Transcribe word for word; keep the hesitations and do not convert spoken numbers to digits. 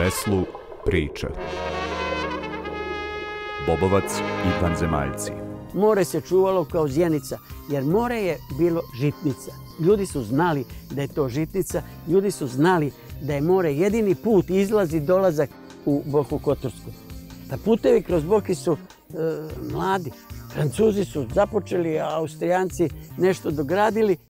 veslu priče. Bobovac i vanzemaljci. More se čuvalo kao zjenica, jer more je bilo žitnica. Ljudi su znali da je to žitnica, ljudi su znali da je more jedini put, izlaz i dolazak u Boku Kotorsku. Da putevi kroz Boki su e, mladi. Francuzi su započeli, a Austrijanci nešto dogradili.